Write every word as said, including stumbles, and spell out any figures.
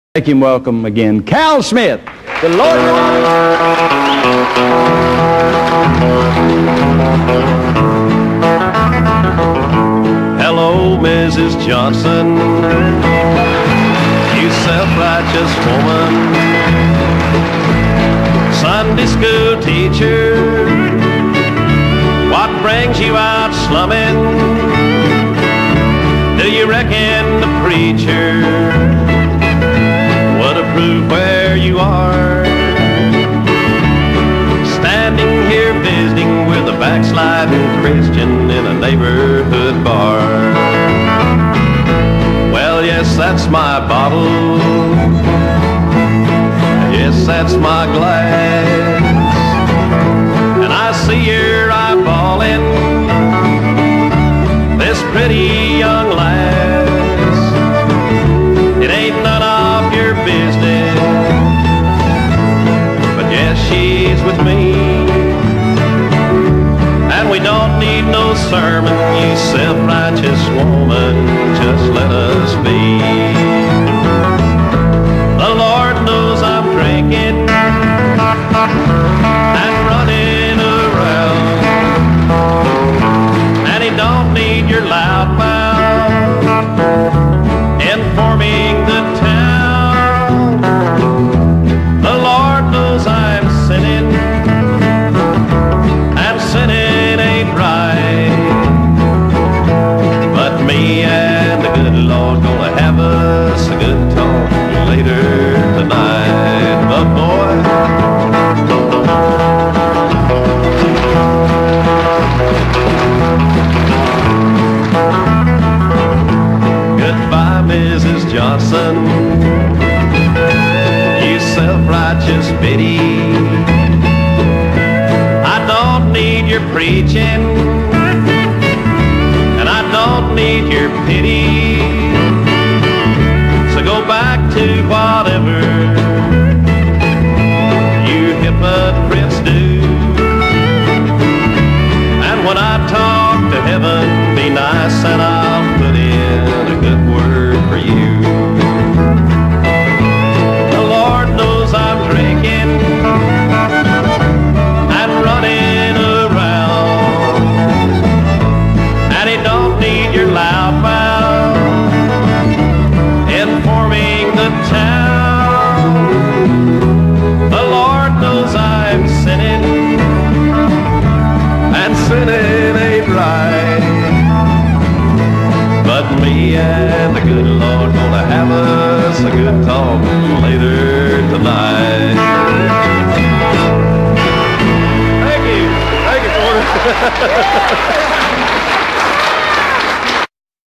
Make him welcome again, Cal Smith. The Lord. Hello, Missus Johnson, you self-righteous woman, Sunday school teacher, what brings you out slumming? Do you reckon the preacher would approve where you are? Standing here visiting with a backsliding Christian in a neighborhood bar. Well, yes, that's my bottle. Yes, that's my glass. And I see you're eyeballing this pretty young lass. It ain't none of your business, but yes, she's with me. And we don't need no sermon, you self-righteous woman, just let us be. The Lord knows I'm drinking and running around, and He don't need your loud mouth informing the town. The Lord knows I'm sinning, and sinning ain't right. But me and the good Lord gonna have us a good talk later tonight. But boy, goodbye, Missus Johnson, you self-righteous biddy. I don't need your preaching, and I don't need your pity. So go back to whatever you hypocrites do. And when I talk to heaven, be nice and I'll put in a good word for you. The Lord knows I'm drinking and running around, and He don't need your loud mouth informing the town. The Lord knows I'm sinning, and sinning ain't right. But me and the good Lord gonna have us a good talk later tonight. Thank you. Thank you, Porter.